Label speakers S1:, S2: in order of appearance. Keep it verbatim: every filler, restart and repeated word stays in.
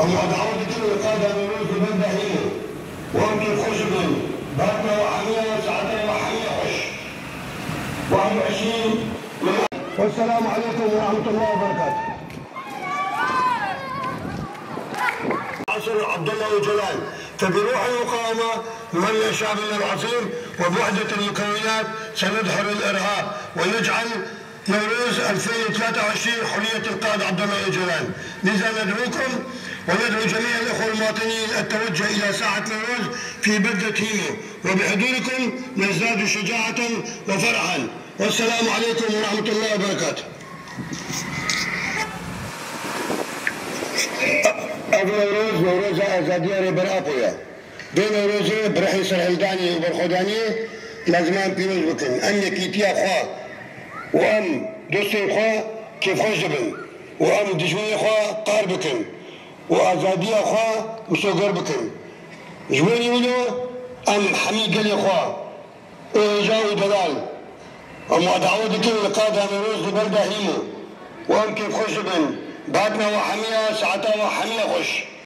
S1: أما دعوة كل القادة من ملك البلدة هي وأنتم خشبا باتنا وحمية وسعتنا وحمية خش واحد وعشرين. والسلام عليكم ورحمة الله وبركاته. عصر عبد الله وجلال، فبروح المقاومة نولي شعبنا العظيم وبوحدة المكونات سندحر الإرهاب ونجعل نوروز ألفين وثلاثة وعشرين حرية القائد عبد الله وجلال. لذا ندعوكم وندعو جميع الأخوة المواطنين التوجه إلى ساحة نوروز في بلدة هيمو، وبحضوركم نزداد شجاعة وفرحا. والسلام عليكم ورحمة الله وبركاته. أبو نوروز نوروز آزادية برابويا بين نوروز برحي سرهلداني وبرخوداني لازمان بيروز بكن أن كيتيا خوا وأم دوستين خوا كيف خوش بن وأم دجوية خوا قار بكن وآزادية خوا مسوقر بكن جواني ولو أم حميد قلي خوا وإيجاوي دلال أما دعوة كل القادة نوروز لبلدة هيمو وأم كيف خوش بن باتنا وحمية ساعتها وحمية خوش.